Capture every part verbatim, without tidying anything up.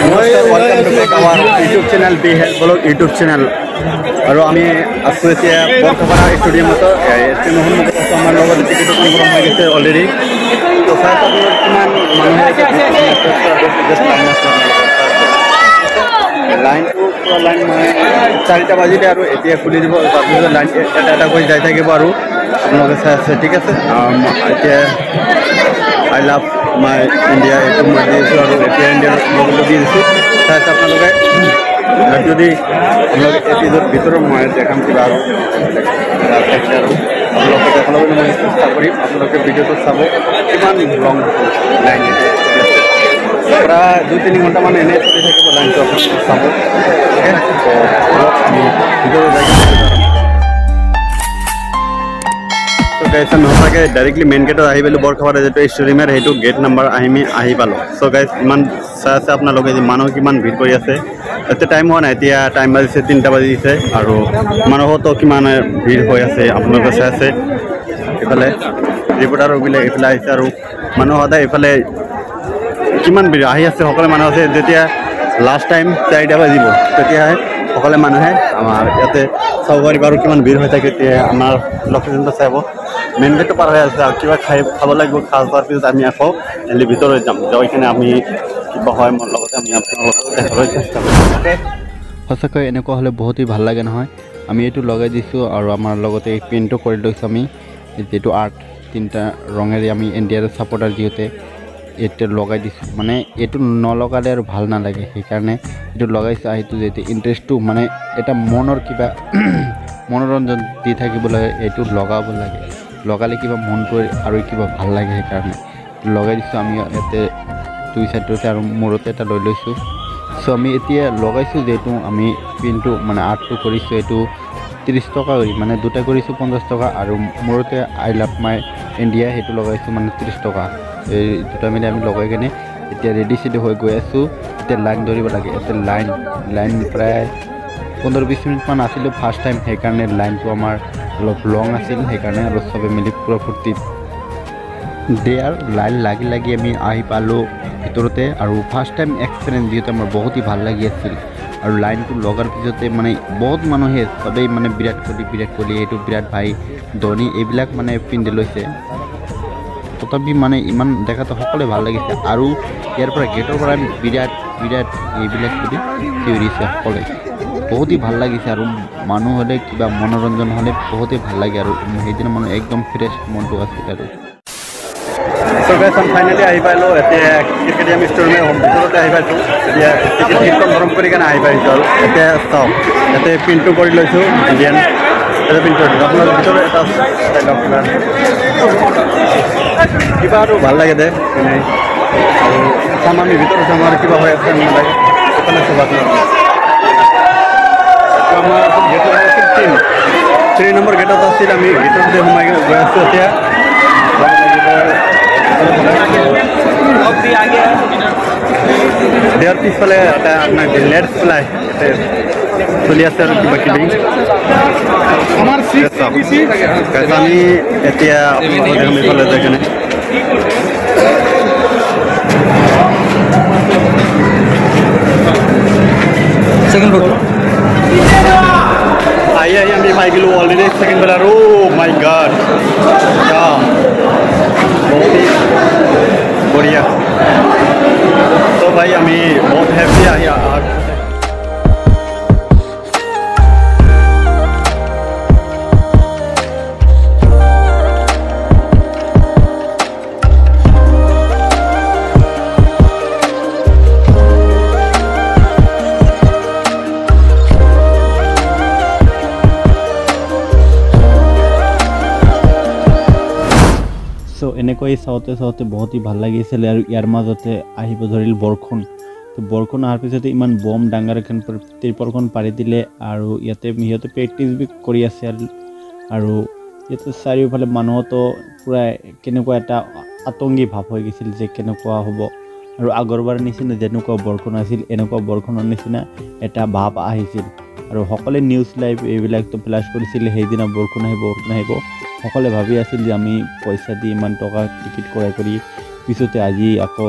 नमस्कार welcome to back our YouTube channel be health blog YouTube channel और आमी आसो এতিয়া বর্তমানা স্টেডিয়ামত এই নহন আমাৰ লগত টিকেট কনফাৰ্ম হৈ গৈছে অলৰেডি তো সাত আপোনাৰ কিমান মানুহে লাইন পুৰা লাইন মানে চাৰিটা বাজিলে আৰু এতিয়া খুলি দিব তাৰপিছত লাইন এটা এটা কৰি যাই থাকিব আৰু আপোনালোকে চাই আছে ঠিক আছে এতিয়া I love my India itu মই দিছো আৰু এতিয়া ইণ্ডিয়াৰ লগতো দি দিছো চাই আপোনালোকে যদি আপোনালোকে এপিজৰ ভিতৰত মই দেখাম কিবা আৰু আপোনালোকে দেখাবলৈ মই চেষ্টা কৰিম আপোনালোকে ভিডিঅ'টো চাব কিমান লং লাইন প্ৰায় দুই তিনি ঘণ্টা মান এনে চলি থাকিব লাইনটো আপোনালোকে চাব আমি ভিডিঅ'টো যাই गाइस हम होताके डायरेक्टली मेन गेट आहि बेलु बरखबार जेतो स्टेडियम हेतु गेट नंबर आहिमी आहि पालो सो गाइस इमान सा सा आपना लगे जे मानो किमान भीड़ करि আছে এতে টাইম হোৱা নাই এতিয়া টাইম বাজিছে তিনটা বাজিছে আৰু মানহ তো কিমান ভিড় হৈ আছে আপোনালোকে চাই আছে এফালে ৰিপৰ্টাৰ গিলে এফালে আহিছে আৰু মানহ হদা এফালে কিমান ভিড় আহি আছে সকলে মানহ আছে যেতিয়া লাষ্ট টাইম চাৰিটা বাজিব তেতিয়া সকলে মানুহে আমাৰ ইয়াতে চাবৰি বাৰো কিমান ভিড় হৈ থাকে আমাৰ লোকেশনটো চাব মেন গেট পাৰ হৈ আছে কিবা খাই খাব লাগিব খাজ পাৰ পিছত আমি আকৌ এলি ভিতৰত যাম যাই কিনে আমি কিবা হয় মোৰ লগতে আমি আপোনালোকক দেখাবলৈ চেষ্টা কৰিম ওকে সঁচাকৈ এনেকুৱা হ'লে বহুতই ভাল লাগে নহয় আমি এইটো লগাই দিছোঁ আৰু আমাৰ লগতে পেইণ্টটো কৰি লৈছোঁ আমি যেটো আৰ্ট তিনটা ৰঙেৰে আমি ইণ্ডিয়াৰ সাপোৰ্টাৰ যিহেতু এটা লগাই দিছোঁ মানে এইটো নলগালে আৰু ভাল নালাগে সেইকাৰণে এইটো লগাইছোঁ আহিটো যেতে ইন্টাৰেষ্টটো মানে এটা মনৰ কিবা মনোৰঞ্জন দি থাকিবলৈ এইটো লগাব লাগে লগালে কিবা মনটো আৰু কিবা ভাল লাগে সেইকাৰণে লগাই দিছোঁ আমি ইয়াতে দুই সাইডতে আৰু মূৰতে এটা লৈ লৈছোঁ সো আমি এতিয়া লগাইছোঁ যেটো আমি পিনটো মানে আৰ্টটো কৰিছোঁ এইটো ত্ৰিশ টকা কৰি মানে দুটা কৰিছোঁ পঞ্চাছ টকা আৰু মূৰতে আই লাভ মাই ইণ্ডিয়া সেইটো লগাইছোঁ মানে ত্ৰিশ টকা এই দুটা মিলি আমি লগাই কিনে এতিয়া ৰেডি চেডি হৈ গৈ আছোঁ এতিয়া লাইন ধৰিব লাগে এতিয়া লাইন লাইন প্ৰায় পোন্ধৰ বিছ মিনিটমান আছিলোঁ ফাৰ্ষ্ট টাইম সেইকাৰণে লাইনটো আমাৰ অলপ লং আছিল সেইকাৰণে আৰু চবে মিলি পুৰা ফূৰ্তি দেয়াৰ লাইন লাগি লাগি আমি আহি পালোঁ ভিতৰতে আৰু ফাৰ্ষ্ট টাইম এক্সপিৰিয়েঞ্চ যিহেতু আমাৰ বহুতেই ভাল লাগি আছিল আৰু লাইনটো লগাৰ পিছতে মানে বহুত মানুহে সবেই মানে বিৰাট কোহলি বিৰাট কোহলি এইটো বিৰাট ভাই ধোনী এইবিলাক মানে পিন্ধি লৈছে তথাপি মানে ইমান দেখাতো সকলে ভাল লাগিছে আৰু ইয়াৰ পৰা গেটৰ পৰা বিৰাট বিৰাট এইবিলাক কৰি চিঞৰিছে সকলে বহুতই ভাল লাগিছে আৰু মানুহ হ'লে কিবা মনোৰঞ্জন হ'লে বহুতেই ভাল লাগে আৰু সেইদিনা মানে একদম ফ্ৰেছ মনটো আছিল আৰু সো গাইস আমি ফাইনালি আহি পাইলো এতিয়া ক্ৰিকেটিয়াম ষ্টেডিয়ামৰ হোম ভিতৰতে আহি পাইছো এতিয়া টিকেট কনফাৰ্ম কৰি কেনে আহি পাইছো আৰু এতিয়া চাও ইয়াতে প্ৰিণ্টটো কৰি লৈছো ইণ্ডিয়ান এটা প্ৰিণ্ট কৰি আপোনাৰ ভিতৰত এটা ষ্টাইল আপোনাৰ কিবা আৰু ভাল লাগে দে মানে আৰু সামান্য ভিতৰত আমাৰ কিবা হৈ আছে নালাগে সেইকাৰণে চব আপোনাৰ আমাৰ গেটৰ আছিল তিন তিনি নম্বৰ গেটত আছিল আমি গেটতে সোমাই গৈ আছো এতিয়া দেয়াৰ পিছফালে এটা আপোনাৰ নেট ফ্লাই চলি আছে আৰু কিবা কিবি আমি এতিয়া আপোনালোকক দেখাম এইফালে যাই কেনে সেকেন্ড ফটো আহি আহি আমি পাই গ'লো অলৰেডি সেকেন্ড ফটো আৰু মাই গড बहुत ही बढ़िया तो भाई हमें बहुत हैप्पी आया সো এনেকৈ চাওঁতে চাওঁতে বহুত ভাল লাগিছিল আৰু ইয়াৰ মাজতে আহিব ধৰিল বৰষুণ তো বৰষুণ অহাৰ পিছতে ইমান বম ডাঙৰ এখন ত্ৰিপলখন পাৰি দিলে আৰু ইয়াতে সিহঁতে প্ৰেক্টিছ বি কৰি আছে আৰু ইয়াতে চাৰিওফালে মানুহতো পুৰা কেনেকুৱা এটা আতংকী ভাৱ হৈ গৈছিল যে কেনেকুৱা হ'ব আৰু আগৰবাৰ নিচিনা যেনেকুৱা বৰষুণ আছিল এনেকুৱা বৰষুণৰ নিচিনা এটা ভাৱ আহিছিল আৰু সকলে নিউজ লাইভ এইবিলাকতো ফ্লাছ কৰিছিল সেইদিনা বৰষুণ আহিব বৰষুণ আহিব সকলে ভাবি আছিল যে আমি পইচা দি ইমান টকা টিকেট ক্ৰয় কৰি পিছতে আজি আকৌ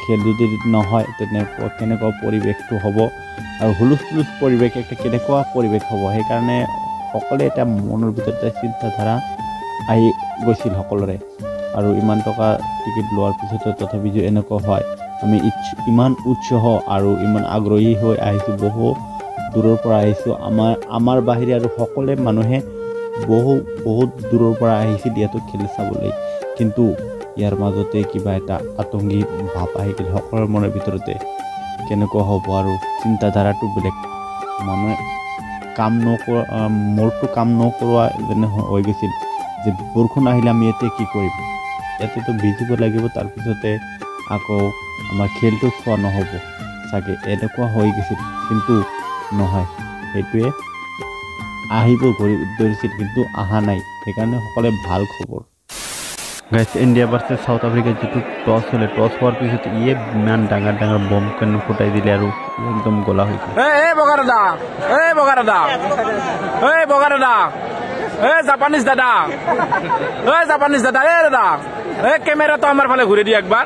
খেল যদি নহয় তেনেকুৱা কেনেকুৱা পৰিৱেশটো হ'ব আৰু হুলস্থুলুচ পৰিৱেশ একটা কেনেকুৱা পৰিৱেশ হ'ব সেইকাৰণে সকলোৱে এটা মনৰ ভিতৰতে চিন্তাধাৰা আহি গৈছিল সকলোৰে আৰু ইমান টকা টিকেট লোৱাৰ পিছতো তথাপি যে এনেকুৱা হয় আমি ইমান উৎসাহ আৰু ইমান আগ্ৰহী হৈ আহিছোঁ বহু দূৰৰ পৰা আহিছোঁ আমাৰ আমাৰ বাহিৰে আৰু সকলোৱে মানুহে বহু বহুত দূৰৰ পৰা আহিছিল ইয়াতো খেল চাবলৈ কিন্তু ইয়াৰ মাজতে কিবা এটা আতংকী ভাৱ আহি গ'ল সকলোৰে মনৰ ভিতৰতে কেনেকুৱা হ'ব আৰু চিন্তাধাৰাটো বেলেগ মানুহে কাম নকৰা মোৰটো কাম নকৰোৱা যেনে হৈ গৈছিল যে বৰষুণ আহিলে আমি ইয়াতে কি কৰিম ইয়াতেতো ভিজিব লাগিব তাৰপিছতে আকৌ আমাৰ খেলটো চোৱা নহ'ব চাগে এনেকুৱা হৈ গৈছিল কিন্তু নহয় সেইটোৱে আহিব ধৰিছিল কিন্তু অহা নাই সেইকাৰণে সকলোৱে ভাল খবৰ গাইছ ইণ্ডিয়া ভাৰ্চেছ সাউথ আফ্ৰিকা যিটো টছ হ'লে টছ হোৱাৰ পিছত ইয়ে ইমান ডাঙৰ ডাঙৰ বম কেন ফুটাই দিলে আৰু একদম গলা হৈ গ'ল এই বগা দাদা এই বগা দাদা এই বগা দাদা এই জাপানিজ দাদা এই জাপানিজ দাদা এই দাদা এই ক্যামেরাটা আমার ফালে ঘুরে দি একবার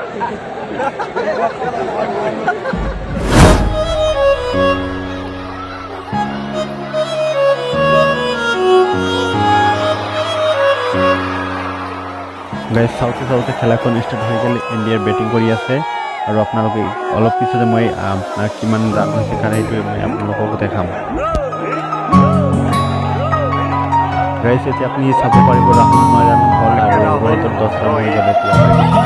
গাইজ চাওঁতে চাওঁতে খেলাখন ষ্টাৰ্ট হৈ গ'ল ইণ্ডিয়াৰ বেটিং কৰি আছে আৰু আপোনালোকে অলপ পিছতে মই আপোনাৰ কিমান ৰান হৈছে কাৰণ সেইটোৱে মই আপোনালোকক দেখাম গাইজ এতিয়া আপুনি চাব পাৰিব ৰাহুল নয় ৰান হ'ল আৰু ৰোহিতৰ দহ ৰান হৈ গ'ল এতিয়া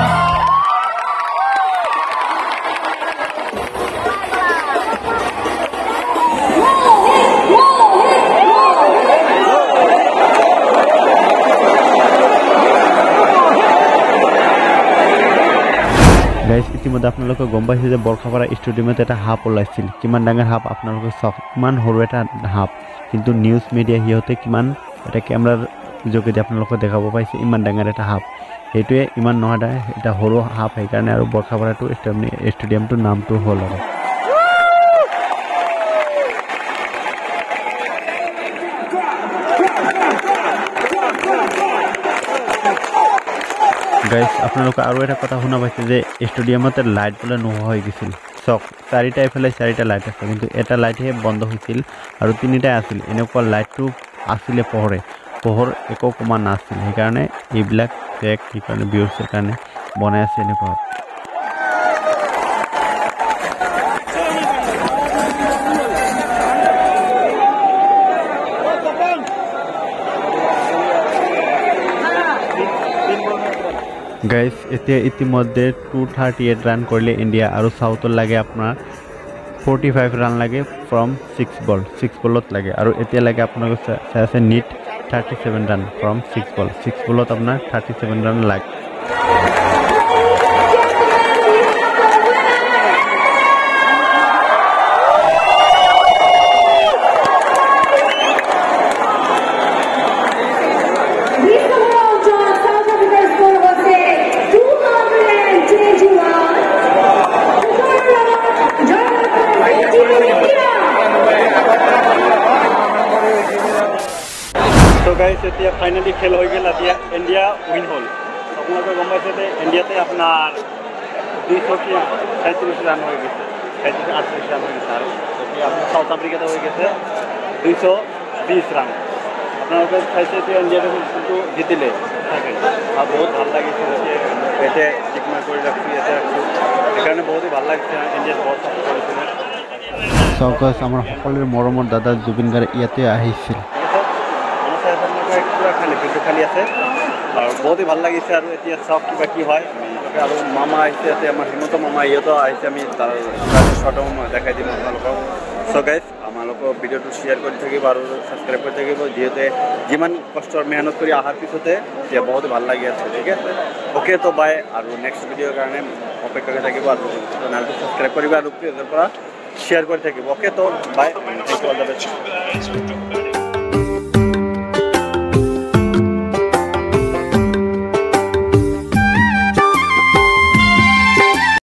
গাইজ ইতিমধ্যে আপোনালোকে গম পাইছে যে বৰখাপাৰা ষ্টেডিয়ামত এটা সাপ ওলাইছিল কিমান ডাঙৰ সাপ আপোনালোকে চাওক ইমান সৰু এটা সাপ কিন্তু নিউজ মিডিয়া সিহঁতে কিমান এটা কেমেৰাৰ যোগেদি আপোনালোকে দেখাব পাইছে ইমান ডাঙৰ এটা সাপ সেইটোৱে ইমান নহয় এটা সৰু সাপ সেইকাৰণে আৰু বৰখাপাৰাটো ষ্টেডিয়ামটোৰ নামটো হ'ল আৰু গাইজ আপোনালোকে আৰু এটা কথা শুনা পাইছে যে ষ্টেডিয়ামতে লাইট বোলে নোহোৱা হৈ গৈছিল চক চাৰিটা এইফালে চাৰিটা লাইট আছে কিন্তু এটা লাইটহে বন্ধ হৈছিল আৰু তিনিটাই আছিল এনেকুৱা লাইটটো আছিলে পোহৰে পোহৰ একো কমা নাছিল সেইকাৰণে এইবিলাক ফেক সেইকাৰণে ভিউৰ্ছৰ কাৰণে বনাই আছে এনেকুৱা গাইজ এতিয়া ইতিমধ্যে টু থাৰ্টি এইট ৰান কৰিলে ইণ্ডিয়া আৰু চাউথত লাগে আপোনাৰ ফৰ্টি ফাইভ ৰান লাগে ফ্ৰম ছিক্স বল ছিক্স বলত লাগে আৰু এতিয়া লাগে আপোনালোকে চাই আছে need thirty seven run from six ball six বলত আপোনাৰ থাৰ্টি ছেভেন ৰান লাগে গাইজ এতিয়া ফাইনেলি খেল হৈ গ'ল এতিয়া ইণ্ডিয়া উইন হ'ল আপোনালোকে গম পাইছে যে ইণ্ডিয়াতে আপোনাৰ দুইশ সাঁত্ৰিছ ৰান হৈ গৈছে সাঁত্ৰিছ আঠত্ৰিছ ৰান হৈ গৈছে আৰু এতিয়া আপোনাৰ চাউথ আফ্ৰিকাতে হৈ গৈছে দুইশ বিছ ৰান আপোনালোকে চাইছে এতিয়া ইণ্ডিয়াতে কিন্তু জিতিলে থাকে আৰু বহুত ভাল লাগিছে ইয়াতে টিকমাৰ কৰি ৰাখিছোঁ ইয়াতে ৰাখিছোঁ সেইকাৰণে বহুতেই ভাল লাগিছে ইণ্ডিয়াত বহুত চাপৰ্ট কৰিছিলে চৌকাছ আমাৰ সকলোৰে মৰমৰ দাদা জুবিন গাৰ্গ ইয়াতে আহিছিল পুৰা খালি ভিডিঅ' খালি আছে আৰু বহুতেই ভাল লাগিছে আৰু এতিয়া চাওক কিবা কি হয় আৰু মামা আহিছে ইয়াতে আমাৰ হিমন্ত মামা ইহঁতো আহিছে আমি তাৰ শ্বৰ্ট দেখাই দিম আপোনালোকক চ' গাইজ আমালোকক ভিডিঅ'টো শ্বেয়াৰ কৰি থাকিব আৰু ছাবস্ক্ৰাইব কৰি থাকিব যিহেতু যিমান কষ্টৰ মেহনত কৰি অহাৰ পিছতে এতিয়া বহুত ভাল লাগি আছে ঠিক আছে অ'কে তো বাই আৰু নেক্সট ভিডিঅ'ৰ কাৰণে অপেক্ষা কৰি থাকিব আৰু চেনেলটো ছাবস্ক্ৰাইব কৰিব আৰু পৰা শ্বেয়াৰ কৰি থাকিব অ'কে তো bye thank you all the best